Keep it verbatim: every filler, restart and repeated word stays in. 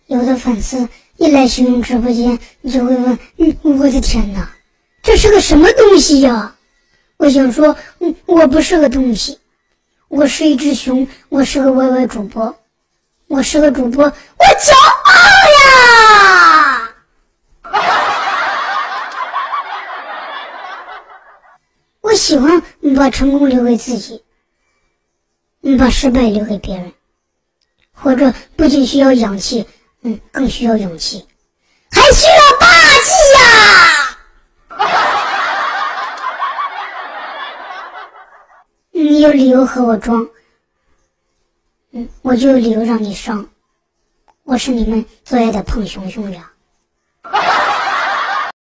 有的粉丝一来星云直播间，你就会问：嗯，我的天哪，这是个什么东西呀？我想说，嗯，我不是个东西，我是一只熊，我是个 Y Y 主播，我是个主播，我骄傲呀！我喜欢把成功留给自己，把失败留给别人。活着不仅需要氧气，嗯，更需要勇气，还需要霸气呀！你有理由和我装，嗯，我就有理由让你伤。我是你们最爱的胖熊熊呀。